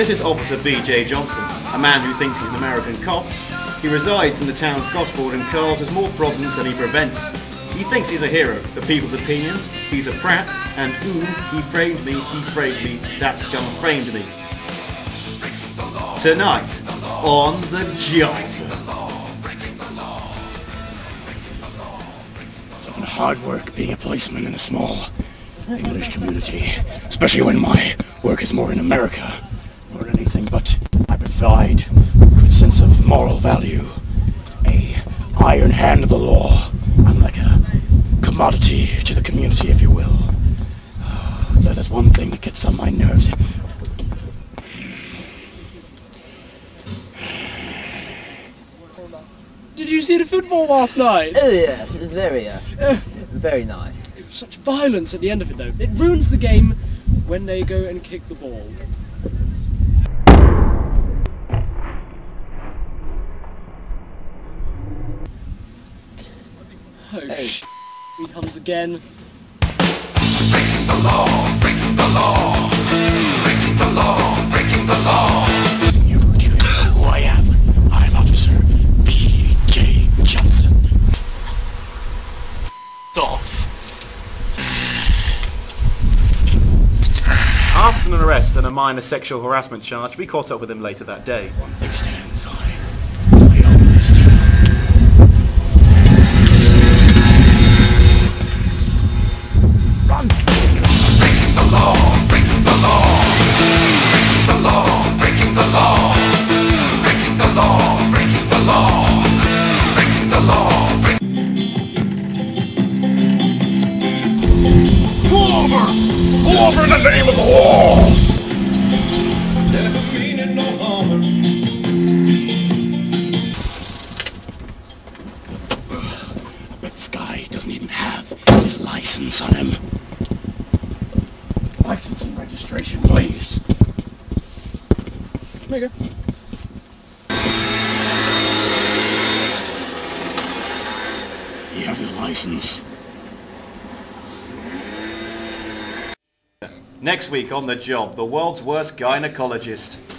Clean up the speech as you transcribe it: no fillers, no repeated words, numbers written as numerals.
This is Officer B.J. Johnson, a man who thinks he's an American cop. He resides in the town of Gosport and causes more problems than he prevents. He thinks he's a hero, the people's opinions, he's a prat, and ooh, he framed me, that scum framed me. Tonight, on The Job. It's often hard work being a policeman in a small English community, especially when my work is more in America, or anything but I provide a good sense of moral value, a iron hand of the law. I'm like a commodity to the community, if you will. That is one thing that gets on my nerves. Did you see the football last night? Oh yes, it was very nice. It was such violence at the end of it though. It ruins the game when they go and kick the ball. Oh, he comes again. Breaking the law, breaking the law, breaking the law, breaking the law. Listen, you do know who I am. I'm Officer B.J. Johnson. Off. After an arrest and a minor sexual harassment charge, we caught up with him later that day. One thing stands, I own this town. Run! Breaking the law, breaking the law, breaking the law, breaking the law, breaking the law, breaking the law, breaking the law. Pull over! Pull over in the name of the law! Never meaning no harm. But this guy doesn't even have his license on him. License and registration, please. There you go. You have his license. Next week on The Job, the world's worst gynecologist.